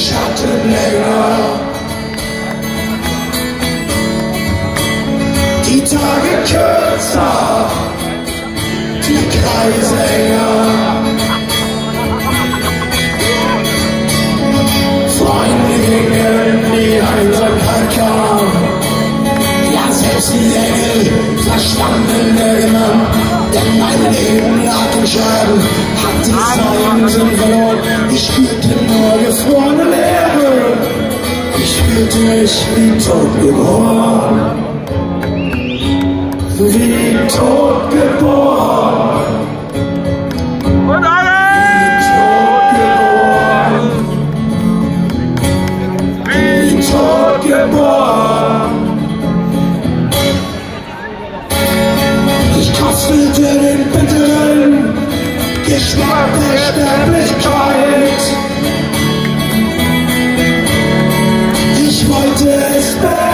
Schatten länger. Die Tage kürzer, die Kreise enger. Freunde gingen, die Einsamkeit kam. Ja, selbst die Engel verstanden irgendwann, denn mein Leben lag in Scherben, hatte seinen Sinn verloren. Ich spürte nur gefrorene Leere, ich fühlte mich wie tot geboren. Wie tot geboren. Und alle! Wie tot geboren. Ich kostelte den bitteren Geschmack der Sterblichkeit. Ich wollte es beenden.